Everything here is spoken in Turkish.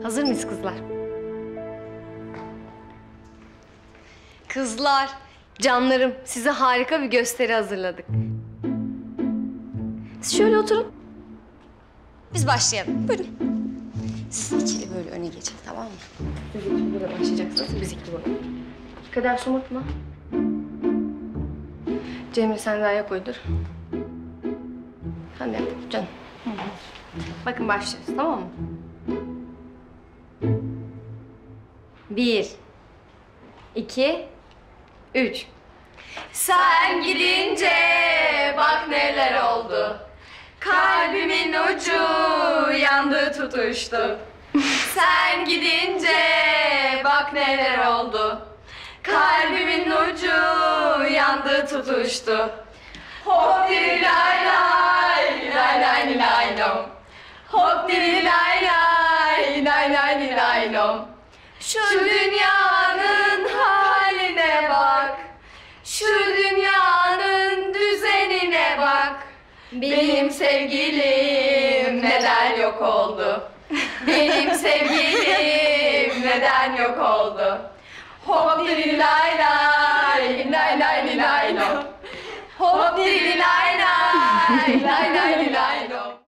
Hazır mıyız kızlar? Kızlar, canlarım, size harika bir gösteri hazırladık. Siz şöyle oturun. Biz başlayalım. Buyurun. Siz ikili böyle öne geçin, tamam mı? Siz ikili böyle başlayacaksınız, biz ikili böyle. Kader somurtma. Cemre sen de ayak uydur. Sen de yap canım. Bakın başlıyoruz, tamam mı? 1, 2, 3. Sen gidince bak neler oldu. Kalbimin ucu yandı tutuştu. Sen gidince bak neler oldu. Kalbimin ucu yandı tutuştu. Hop diri lay lay lay lay lay lom. Hop diri lay lay lay lay lay lom. Şu dünyanın haline bak. Şu dünyanın düzenine bak. Benim sevgilim neden yok oldu? Benim sevgilim neden yok oldu? Hop diri lay lay lay lay lay lom. Hop diri lay lay lay lay lay lom.